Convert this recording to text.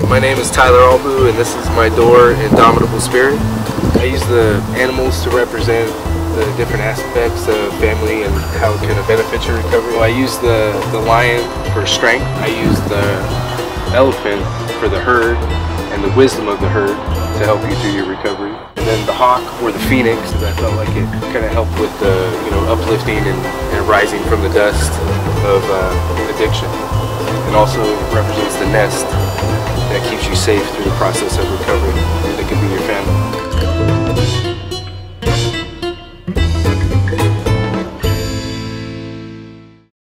My name is Tyler Aalbu, and this is my door, Indomitable Spirit. I use the animals to represent the different aspects of family and how it can benefit your recovery. I use the lion for strength. I use the elephant for the herd and the wisdom of the herd to help you through your recovery. And then the hawk or the phoenix, because I felt like it kind of helped with the uplifting and rising from the dust of addiction. And also represents the nest that keeps you safe through the process of recovery.